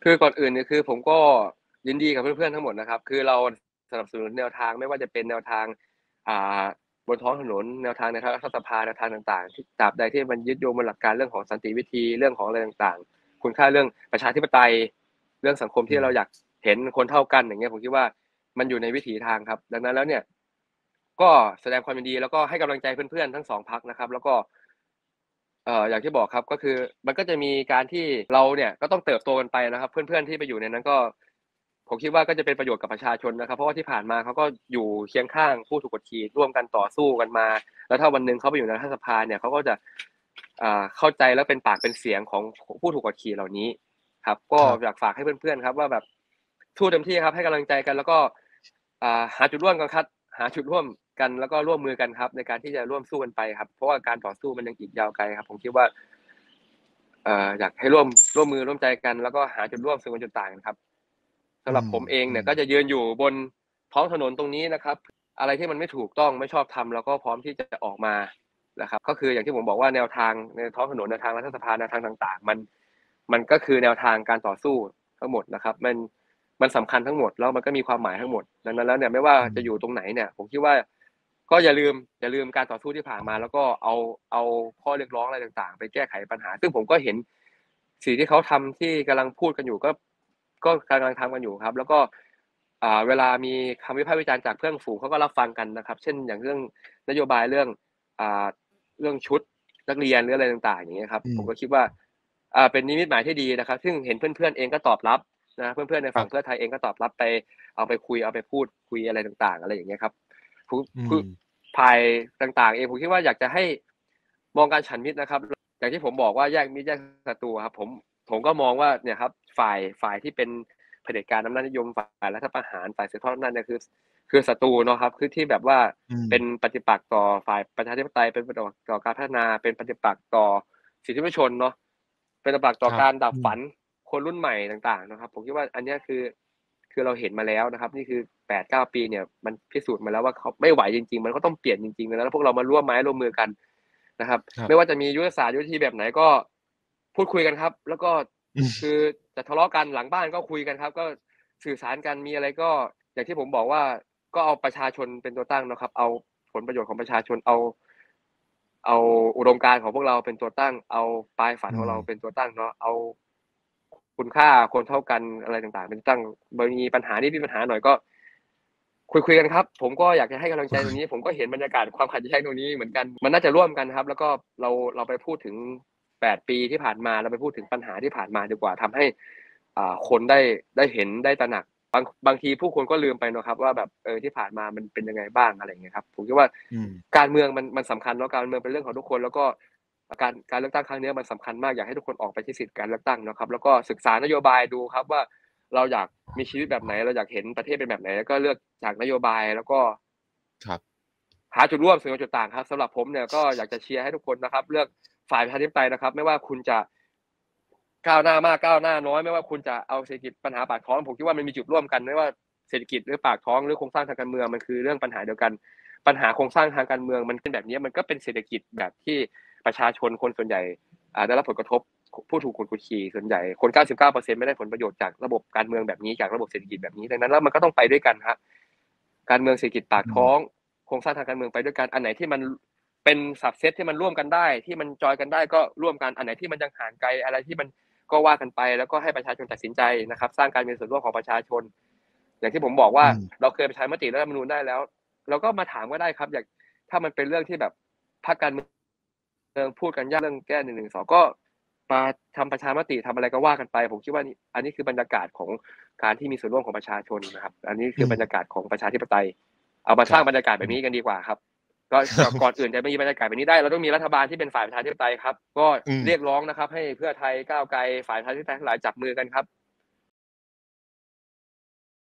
คือก่อนอื่นเนี่ยคือผมก็ยินดีกับเพื่อนๆทั้งหมดนะครับคือเราสนับสนุนแนวทางไม่ว่าจะเป็นแนวทางอ่าบนท้องถนนแนวทางในรัฐสภาแนวทางต่างๆที่ตราบใดที่มันยึดโยงบนหลักการเรื่องของสันติวิธีเรื่องของอะไรต่างๆคุณค่าเรื่องประชาธิปไตยเรื่องสังคมที่เราอยากเห็นคนเท่ากันอย่างเงี้ยผมคิดว่ามันอยู่ในวิถีทางครับดังนั้นแล้วเนี่ยก็แสดงความยินดีแล้วก็ให้กำลังใจเพื่อนๆทั้ง2พรรคนะครับแล้วก็อย่างที่บอกครับก็คือมันก็จะมีการที่เราเนี่ยก็ต้องเติบโตกันไปนะครับเพื่อนๆที่ไปอยู่ในนั้นก็ผมคิดว่าก็จะเป็นประโยชน์กับประชาชนนะครับเพราะว่าที่ผ่านมาเขาก็อยู่เคียงข้างผู้ถูกกดขี่ร่วมกันต่อสู้กันมาแล้วถ้าวันหนึ่งเขาไปอยู่ในรัฐสภาเนี่ยเขาก็จะเข้าใจและเป็นปากเป็นเสียงของผู้ถูกกดขี่เหล่านี้ครับก็อยากฝากให้เพื่อนๆครับว่าแบบสู้เต็มที่ครับให้กำลังใจกันแล้วก็หาจุดร่วมกันครับหาจุดร่วมกันแล้วก็ร่วมมือกันครับในการที่จะร่วมสู้กันไปครับเพราะว่าการต่อสู้มันยังอีกยาวไกลครับผมคิดว่าอยากให้ร่วมมือร่วมใจกันแล้วก็หาจุดร่วมซึ่งกันจุดต่างครับสำหรับผมเองเนี่ยก็จะยืนอยู่บนท้องถนนตรงนี้นะครับอะไรที่มันไม่ถูกต้องไม่ชอบทำเราก็พร้อมที่จะออกมานะครับก็คืออย่างที่ผมบอกว่าแนวทางในท้องถนนแนวทางรัฐสภาแนวทางต่างๆมันก็คือแนวทางการต่อสู้ทั้งหมดนะครับมันสำคัญทั้งหมดแล้วมันก็มีความหมายทั้งหมดดังนั้นแล้วเนี่ยไม่ว่าจะอยู่ตรงไหนเนี่ยผมคิดว่าก็อย่าลืมการต่อสู้ที่ผ่านมาแล้วก็เอาข้อเรียกร้องอะไรต่างๆไปแก้ไขปัญหาซึ่งผมก็เห็นสิ่งที่เขาทำที่กำลังพูดกันอยู่ก็กำลังทำกันอยู่ครับแล้วก็เวลามีคำวิพากษ์วิจารณ์จากเพื่อนฝูงเขาก็รับฟังกันนะครับเช่นอย่างเรื่องนโยบายอ่าเรื่องชุดนักเรียนหรืออะไรต่างๆอย่างเงี้ยครับผมก็คิดว่าเป็นนิมิตหมายที่ดีนะครับซึ่งเห็นเพื่อนๆเองก็ตอบรับนะเพื่อนๆในฝั่งเพื่อไทยเองก็ตอบรับไปเอาไปคุยเอาไปพูดคุยอะไรต่างๆอะไรอย่างเงี้ยครับคือฝ่ายต่างๆเองผมคิดว่าอยากจะให้มองการฉันมิตรนะครับอย่างที่ผมบอกว่าแยกมิตรแยกศัตรูครับผมก็มองว่าเนี่ยครับฝ่ายที่เป็นเผด็จการอำนาจนิยมฝ่ายรัฐประหารฝ่ายสืบทอดอำนาจเนี่ยคือศัตรูเนาะครับคือที่แบบว่าเป็นปฏิปักษ์ต่อฝ่ายประชาธิปไตยเป็นปฏิปักษ์ต่อการพัฒนาเป็นปฏิปักษ์ต่อสิทธิมนุษยชนเนาะเป็นปฏิปักษ์ต่อการดับฝันคนรุ่นใหม่ต่างๆนะครับผมคิดว่าอันนี้คือเราเห็นมาแล้วนะครับนี่คือ8-9 ปีเนี่ยมันพิสูจน์มาแล้วว่าเขาไม่ไหวจริงๆมันก็ต้องเปลี่ยนจริงๆแล้วพวกเรามาร่วมไม้ร่วมมือกันนะครับไม่ว่าจะมียุทธศาสตร์ยุทธวิธีแบบไหนก็พูดคุยกันครับแล้วก็คือจะทะเลาะกันหลังบ้านก็คุยกันครับก็สื่อสารกันมีอะไรก็อย่างที่ผมบอกว่าก็เอาประชาชนเป็นตัวตั้งนะครับเอาผลประโยชน์ของประชาชนเอาอุดมการณ์ของพวกเราเป็นตัวตั้งเอาปลายฝันของเราเป็นตัวตั้งเนาะเอาคุณค่าคนเท่ากันอะไรต่างๆเป็นตั้งมีปัญหานี่มีปัญหาหน่อยก็คุยกันครับผมก็อยากจะให้กำลังใจตรงนี้ผมก็เห็นบรรยากาศความขัดแย้งตรงนี้เหมือนกันมันน่าจะร่วมกันครับแล้วก็เราไปพูดถึง8 ปีที่ผ่านมาเราไปพูดถึงปัญหาที่ผ่านมาดีกว่าทำให้คนได้เห็นได้ตระหนักบางทีผู้คนก็ลืมไปเนาะครับว่าแบบที่ผ่านมามันเป็นยังไงบ้างอะไรอย่างเงี้ยครับผมคิดว่าการเมืองมันสำคัญเนาะการเมืองเป็นเรื่องของทุกคนแล้วก็การเลือกตั้งครั้งนี้มันสำคัญมากอยากให้ทุกคนออกไปใช้สิทธิ์การเลือกตั้งนะครับแล้วก็ศึกษานโยบายดูครับว่าเราอยากมีชีวิตแบบไหนเราอยากเห็นประเทศเป็นแบบไหนแล้วก็เลือกจากนโยบายแล้วก็หาจุดร่วมสิ่งจุดต่างครับสำหรับผมเนี่ยก็อยากจะเชียร์ให้ทุกคนนะครับเลือกฝ่ายประชาธิปไตยนะครับไม่ว่าคุณจะก้าวหน้ามากก้าวหน้าน้อยไม่ว่าคุณจะเอาเศรษฐกิจปัญหาปากท้องผมคิดว่ามันมีจุดร่วมกันไม่ว่าเศรษฐกิจหรือปากท้องหรือโครงสร้างทางการเมืองมันคือเรื่องปัญหาเดียวกันปัญหาโครงสร้างทางการเมืองมันเป็นแบบนี้มันก็เป็นเศรษฐกิจแบบที่ประชาชนคนส่วนใหญ่ได้รับผลกระทบผู้ถูกกดขี่ส่วนใหญ่คน99%ไม่ได้ผลประโยชน์จากระบบการเมืองแบบนี้จากระบบเศรษฐกิจแบบนี้ดังนั้นแล้วมันก็ต้องไปด้วยกันครับการเมืองเศรษฐกิจปากท้องโครงสร้างทางการเมืองไปด้วยกันอันไหนที่มันเป็นสับเซตที่มันร่วมกันได้ที่มันจอยกันได้ก็ร่วมกันอันไหนที่มันยังห่างไกลอะไรที่มันก็ว่ากันไปแล้วก็ให้ประชาชนตัดสินใจนะครับสร้างการมีส่วนร่วมของประชาชนอย่างที่ผมบอกว่าเราเคยประชามติรัฐธรรมนูญได้แล้วเราก็มาถามก็ได้ครับอย่างถ้ามันเป็นเรื่องที่แบบพรรคการเมืองพูดกันยากเรื่องแก้112ก็มาทำประชามติทำอะไรก็ว่ากันไปผมคิดว่าอันนี้คือบรรยากาศของการที่มีส่วนร่วมของประชาชนนะครับอันนี้คือบรรยากาศของประชาธิปไตยเอามาสร้างบรรยากาศแบบนี้กันดีกว่าครับก็ก่อนอื่นจะมีบรรยากาศแบบนี้ได้เราต้องมีรัฐบาลที่เป็นฝ่ายประชาธิปไตยครับก็เรียกร้องนะครับให้เพื่อไทยก้าวไกลฝ่ายประชาธิปไตยทั้งหลายจับมือกันครับ